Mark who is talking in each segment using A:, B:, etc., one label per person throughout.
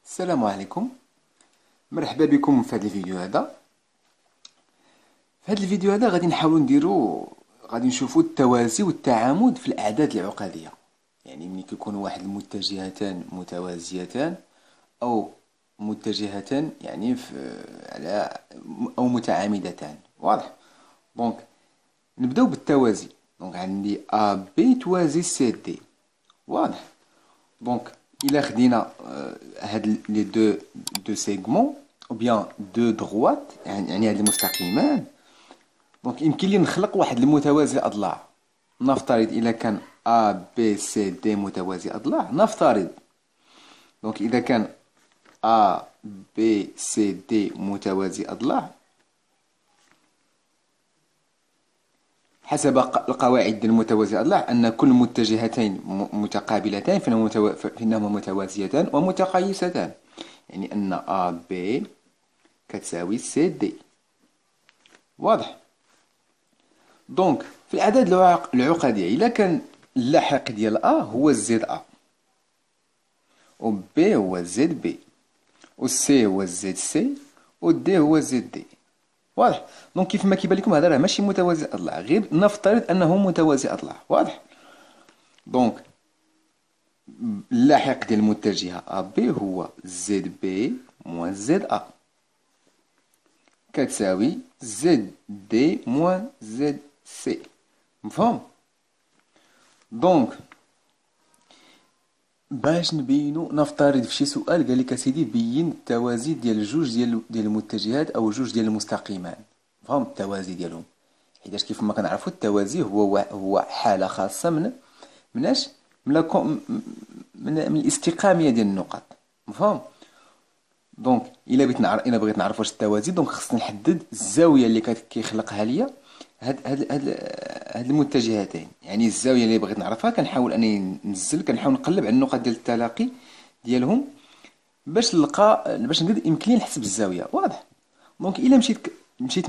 A: السلام عليكم. مرحبا بكم في هذا الفيديو هذا. في هذا الفيديو هذا غادي نشوفوا التوازي والتعامد في الأعداد العقدية. يعني ملي كيكون واحد المتجهتان متوازيتان أو متجهتان، يعني على أو متعامدتان. واضح؟ دونك نبداو بالتوازي. دونك عندي A B توازي C D. واضح؟ دونك إلا خدينا هاد لي دو سيغمون او بيان دو دغوات، يعني هاد المستقيمان، دونك يمكن لي نخلق واحد المتوازي اضلاع. نفترض إلا كان A B C D متوازي اضلاع، نفترض. دونك إذا كان A B C D متوازي اضلاع، حسب القواعد المتوازي الاضلاع أن كل متجهتين متقابلتان فإنهما متوازيتان ومتقايستان. يعني أن A B كتساوي C D. واضح؟ دونك في الأعداد العقدية، إلا كان اللاحق ديال A هو زد A، و B هو زد B، و C هو زد C، و D هو زد D. واضح؟ دونك كيف ما كيبان لكم هذا راه ماشي متوازي اضلاع، غير نفترض انه متوازي اضلاع. واضح؟ دونك اللاحق ديال المتجهة أ بي هو زد بي موان زد أ، كتساوي زد دي موان زد سي. مفهوم؟ دونك باش نبينو، نفترض في شي سؤال قال لك اسيدي بين التوازي ديال جوج ديال المتجهات او جوج ديال المستقيمان. فهم التوازي ديالهم؟ حيتاش كيف ما كنعرفوا التوازي هو حالة خاصة مناش من الاستقامية ديال النقط. مفهوم؟ دونك الا بغيت نعرف واش التوازي، دونك خصني نحدد الزاوية اللي كيخلقها ليا هاد المتجهتين. يعني الزاوية اللي بغيت نعرفها كنحاول انني كنحاول نقلب على النقط ديال التلاقي ديالهم باش نلقى، باش نقدر يمكن لي نحسب الزاوية. واضح؟ دونك الا مشيت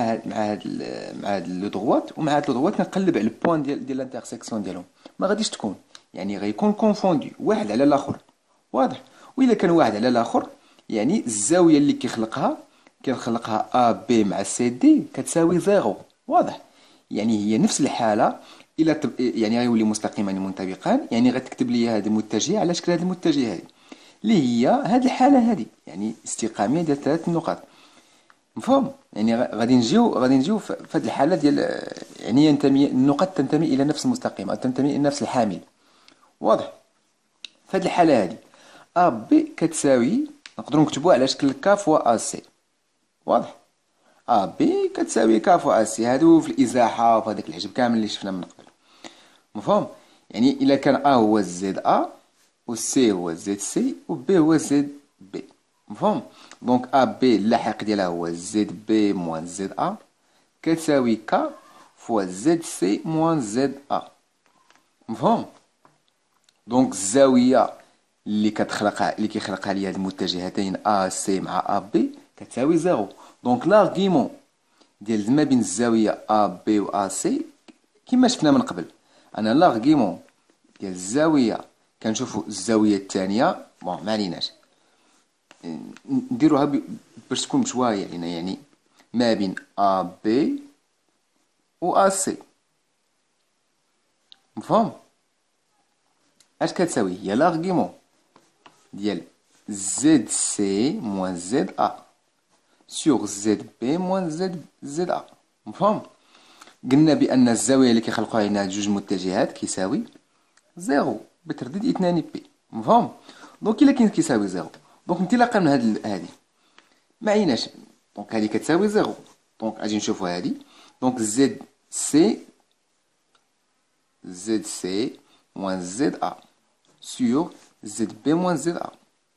A: مع هاد لو دغوات ومع هاد لو دغوات، كنقلب على البوان ديال الانترسيكسيون ديالهم، ما غاديش تكون، يعني غيكون كونفوندي واحد على الاخر. واضح؟ واذا كان واحد على الاخر، يعني الزاويه اللي كيخلقها ا بي مع سي دي كتساوي زيرو. واضح؟ يعني هي نفس الحاله. الى يعني غيولي مستقيمان منطبقان، يعني غتكتب لي هذا المتجه على شكل هذا المتجه هذه، اللي هي هذه الحاله هذه، يعني استقاميه ديال ثلاث نقاط. مفهوم؟ يعني غادي نجيو في هذه الحاله ديال، يعني ينتمي النقط تنتمي الى نفس المستقيم او تنتمي الى نفس الحامل. واضح؟ في هذه الحاله هذه ا بي كتساوي، نقدروا نكتبوها على شكل كاف و ا سي. واضح؟ ا بي كتساوي كاف و ا سي، هادو في الازاحه وفي هذاك الحجب كامل اللي شفنا من قبل. مفهوم؟ يعني الا كان ا هو زد ا، و سي هو زد سي، و بي هو زد بي. مفهوم؟ دونك ا بي اللاحق ديالها هو زد بي موان زد ا، كتساوي ك فوا زد سي موان زد ا. مفهوم؟ دونك الزاويه اللي كيخلقها لي هاد المتجهتين ا سي مع ا بي كتساوي زيرو. دونك لارغيمون ديال ما بين الزاويه ا بي و ا سي كما شفنا من قبل، انا لارغيمون ديال الزاويه كنشوفوا الزاويه الثانيه. بون ما عليناش، نديروها باش تكون بشويه علينا، يعني ما بين ا بي و ا سي. مفهوم؟ اش كتساوي؟ هي لارغيمون ديال زد سي موان زد ا سور زد بي موان زد ا. مفهوم؟ قلنا بان الزاويه اللي كيخلقوها لنا جوج متجهات كيساوي زيرو بترديد اثنان بي. مفهوم؟ دونك الا كاين كيساوي زيرو، دونك انطلاقا من هادي ما عيناش، دونك هادي كتساوي زيرو. دونك اجي نشوفوا هادي. دونك زد سي موان زد ا سور زد بي موان زد ا.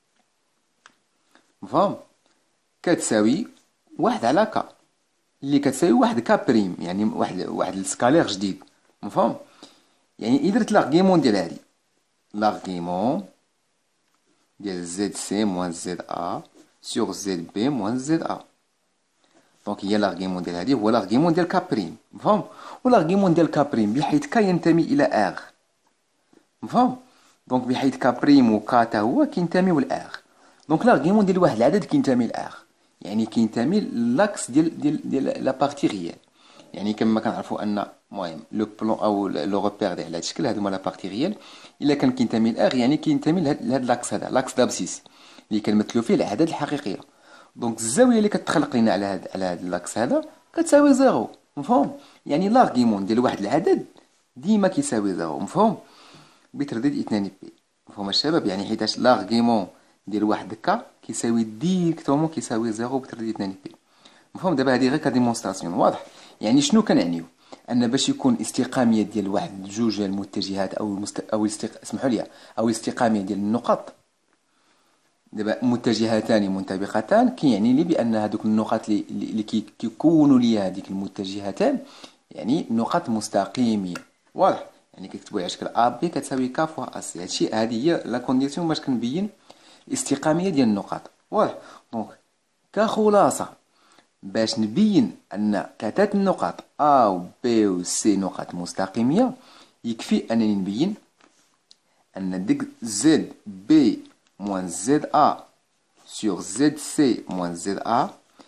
A: مفهوم؟ كتساوي واحد على كا، اللي كتساوي واحد كا بريم، يعني واحد السكالير جديد. مفهوم؟ يعني إذا درت لاغيمون ديال هادي، لاغيمون ديال زد سي موان زد ا سور زد بي موان زد ا. دونك هي لاغيمون ديال هادي هو لاغيمون ديال كا بريم. مفهوم؟ و لاغيمون ديال كا بريم بحيث كا ينتمي الى مفهوم؟ دونك بحيث كا بريم و كا تا هو كينتميو لاغ. دونك لارغيمون ديال واحد العدد كينتمي لاخ، يعني كينتمي لاكس ديال لا بارتي ريال. يعني كما كنعرفوا ان المهم لو بلون او لو ريبير ديال هذا الشكل هادو هما لا بارتي ريال، الا كان كينتمي لاخ يعني كينتمي لهاد لاكس هذا، لاكس دابسيس اللي كنمثلوا فيه الاعداد الحقيقيه. دونك الزاويه اللي كتخلق لنا على هاد لاكس هذا كتساوي زيرو، مفهوم؟ يعني لارغيمون ديال واحد العدد ديما كيساوي زيرو، مفهوم؟ بترديد 2 بي، مفهوم الشباب؟ يعني حيتاش لارغيمون ديال واحد كا كيساوي ديريكتومون كيساوي زيرو بترديد 2 بي، مفهوم؟ دابا هادي غير كديمونستراسيون، واضح؟ يعني شنو كنعنيو؟ ان باش يكون استقاميه ديال واحد جوج ديال المتجهات او اسمحوا لي، او استقاميه ديال النقط، دابا متجهتان منطبقتان كيعني لي بان هذوك النقط اللي كيكونوا لي هذيك المتجهتان يعني نقط مستقيميه، واضح؟ يعني كيكتبوا على شكل ا بي كتساوي ك فوا ا سي، هادشي هذه هي لا كونديسيون باش كنبين الاستقاميه ديال النقط، واضح؟ دونك كخلاصه باش نبين ان كتات النقط ا و بي و سي نقط مستقيميه، يكفي انني نبين ان ديك زد بي moins ZA sur ZC moins ZA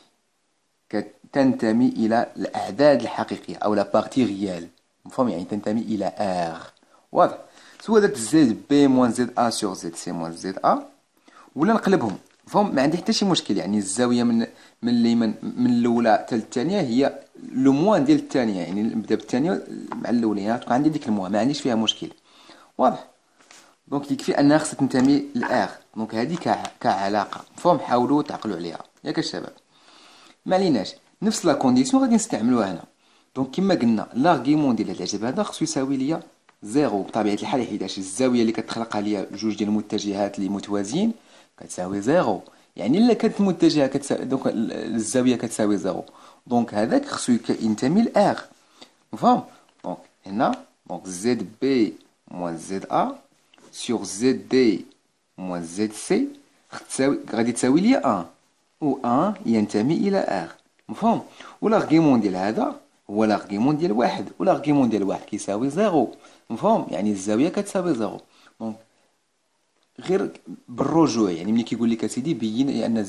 A: تنتمي إلى الأعداد الحقيقية أو لا بارتي ريال، مفهوم؟ يعني تنتمي إلى R، واضح؟ سواء درت ZB moins ZA sur ZC moins ZA ولا نقلبهم، مفهوم؟ ما عندي حتى شي مشكل. يعني الزاوية من الأولى حتى الثانية هي لو موان ديال الثانية، يعني نبدا بالثانية مع الأولى، يعني تبقى عندي ديك الموان، ما عنديش فيها مشكل، واضح؟ دونك يكفي انها خصها تنتمي لاخ، دونك هذه كعلاقه، مفهوم؟ حاولوا تعقلوا عليها ياك الشباب، ما عليناش. نفس لا كونديسيون غادي نستعملوها هنا. دونك كما قلنا لارغيمون ديال هذا العجب هذا خصو يساوي ليا زيرو بطبيعه الحال، حيتاش الزاويه اللي كتخلقها ليا جوج ديال المتجهات اللي متوازيين كتساوي زيرو، يعني الا كانت المتجهه كتساوي دونك الزاويه كتساوي زيرو، دونك هذاك خصو ينتمي لاخ، مفهوم؟ دونك هنا دونك زد بي موان زد ا sur ZD moins ZC غادي تساوي لي 1 و 1 ينتمي إلى R، مفهوم؟ والارغيمون ديال هذا هو الارغيمون ديال واحد، والارغيمون ديال واحد كيساوي زيرو، مفهوم؟ يعني الزاوية كتساوي زيرو. دونك غير بالرجوع، يعني ملي كيقول لك اسيدي بين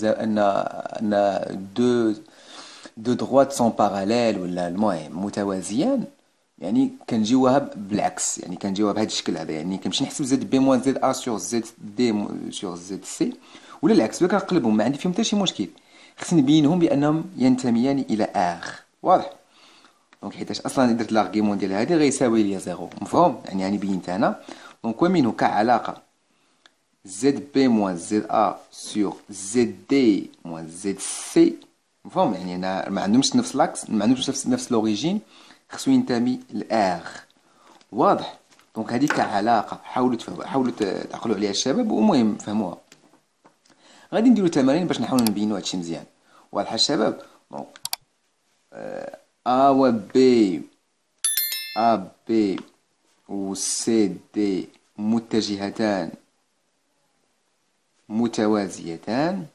A: ان دو droites سون باراليل ولا المهم متوازيان، يعني كنجيوها بالعكس، يعني كنجيوها بهذا الشكل هذا، يعني كنمشي نحسب زد بي موان زد ا سور زد دي سور زد سي، ولا العكس بلا كنقلبهم ما عندي فيهم حتى شي مشكل، خصني نبينهم بانهم ينتميان الى اخ، واضح؟ دونك حيتاش اصلا درت لارغيمون ديال هذه غيساوي لي زيرو، مفهوم؟ يعني بينت انا. دونك ومنه كعلاقه زد بي موان زد ا سور زد دي موان زد سي، مفهوم؟ يعني انا ما عندهمش نفس لاكس، ما عندهمش نفس لوريجين، خصو ينتمي لاخ، واضح؟ دونك هذه كعلاقه حاولوا تفهموا، حاولوا تعقلوا عليها الشباب، ومهم فهموها. غادي نديرو تمارين باش نحاولوا نبينوا هادشي مزيان، واضح الشباب؟ دونك ا و بي، ا بي و سي دي متجهتان متوازيتان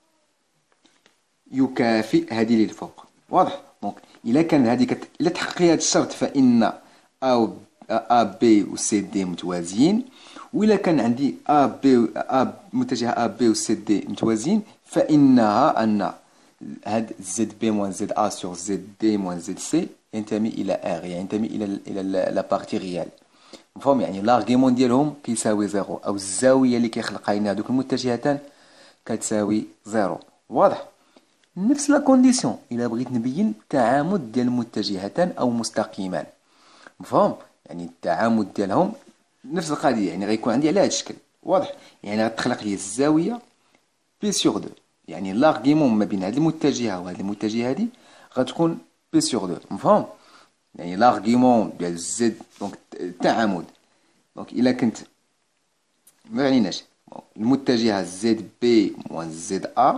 A: يكافئ هذه اللي الفوق، واضح؟ دونك الا كان هذه الا تحقق هذا الشرط فان ا بي و سي دي متوازيين، وإلا كان عندي متجه ا بي و سي دي متوازيين فانها ان هاد زد بي موان زد ا سور زد دي موان زد سي ينتمي الى ار، يعني ينتمي الى لا بارتي ريال، مفهوم؟ يعني لارغيمون ديالهم كيساوي زيرو، او الزاويه اللي كيخلقها لنا هذوك المتجهتان كتساوي زيرو، واضح؟ نفس لا كونديسيون الا بغيت نبين تعامد ديال المتجهتان او مستقيمان، مفهوم؟ يعني التعامد ديالهم نفس القضيه، يعني غيكون عندي على هذا الشكل، واضح؟ يعني غتخلق لي الزاويه بي سور دو، يعني لارغيمون ما بين هذه المتجهه وهذه المتجهه هذه غتكون بي سور دو، مفهوم؟ يعني لارغيمون ديال زد دونك التعامد، دونك الا كنت ما عليناش المتجهه زد بي موان زد ا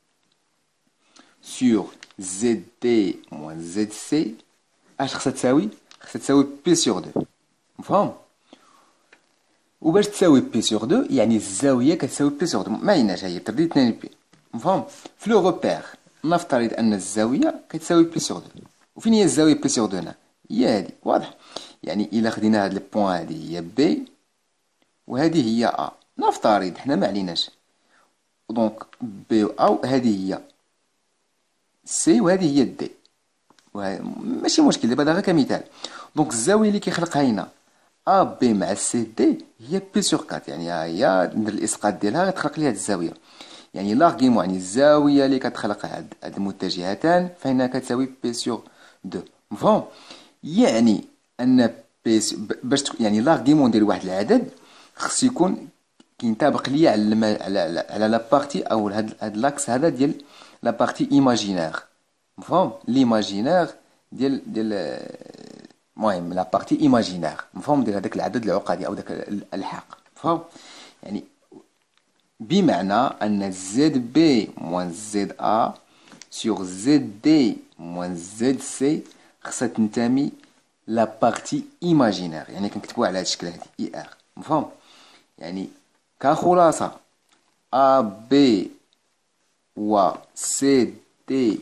A: سور زد دي موان زد سي اش خصها تساوي؟ خصها تساوي بي سور دو، مفهوم؟ وباش تساوي بي سور دو يعني الزاويه كتساوي بي سور دو، ما عيناش هي ترديد 2 بي، مفهوم؟ في لو روبير نفترض ان الزاويه كتساوي بي سور دو، وفين هي الزاويه بي سور دو هنا؟ هي هذه، واضح؟ يعني الا خدينا هاد البوان هذه، هي بي وهذه هي ا، نفترض حنا ما عليناش، دونك بي و أ هذه هي سي وهذه هي دي، ماشي مشكل دابا، هذا غير كمثال. دونك الزاويه اللي كيخلقها هنا ا بي مع سي دي هي بي سور 4، يعني هي ندير الاسقاط ديالها غتخلق لي هاد الزاويه. يعني لاغيمون، يعني الزاويه اللي كتخلق هاد المتجهتان فانها كتساوي بي سور 2. مفهوم؟ يعني ان بي باش يعني لاغيمون ديال واحد العدد خص يكون كينطبق ليا على على لا بارتي او هاد لاكس هذا ديال لا بارتي ايماجينير. مفهوم؟ ليماجينير ديال المهم لا بارتي ايماجينير. مفهوم؟ ديال هذاك العدد العقدي او داك الالحاق. مفهوم؟ يعني بمعنى ان زد بي موان زد ا سور زد دي موان زد سي خصها تنتمي لا بارتي ايماجينير، يعني كنكتبوها على هذا الشكل هذه اي ار. مفهوم؟ يعني كخلاصة ا بي و سي دي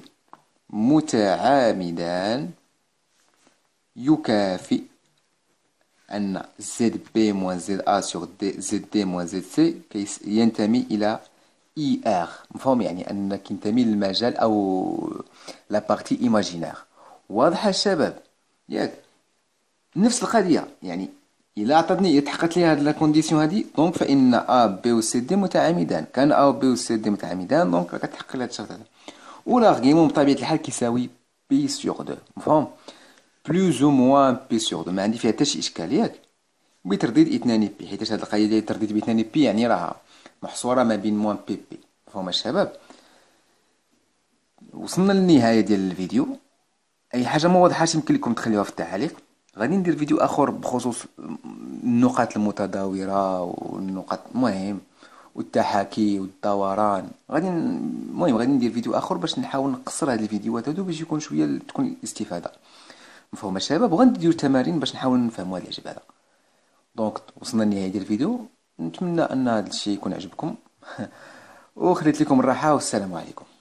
A: متعامدان يكافئ أن زد بي موان زد أ سور دي زد دي موان زد سي ينتمي إلى إي آر. مفهوم؟ يعني أن كينتمي للمجال أو لا بارتي إيماجينير. واضحة الشباب؟ ياك نفس القضية، يعني إلا عطاتني تحققت لي هاد لا كونديسيون هادي دونك فإن أ بي و سي دي متعامدان. كان أ و بي و سي دي متعامدان دونك كتحقق لي هاد الشرط هذا. ولاغيمون بطبيعة الحال كيساوي بي سور دو. مفهوم؟ بلوز او موان بي سور دو، ما عندي فيها حتى شي اشكال ياك، بترديد اثنان بي، حيت هاد القضيه ديال الترديد باثنان بي يعني راها محصوره ما بين موان بي بي. مفهوم الشباب؟ وصلنا للنهايه ديال الفيديو. اي حاجه ما واضحاش يمكن لكم تخليوها في التعاليق. غادي ندير فيديو اخر بخصوص النقاط المتداوره والنقاط المهم والتحاكي والدوران. المهم غادي ندير فيديو اخر باش نحاول نقصر هاد الفيديوهات هادو باش يكون شويه تكون الاستفاده. مفهوم الشباب؟ وغنديرو تمارين باش نحاول نفهموا هاد العجب هذا. دونك وصلنا لنهاية ديال الفيديو، نتمنى ان هذا الشيء يكون عجبكم وخليت لكم الراحة والسلام عليكم.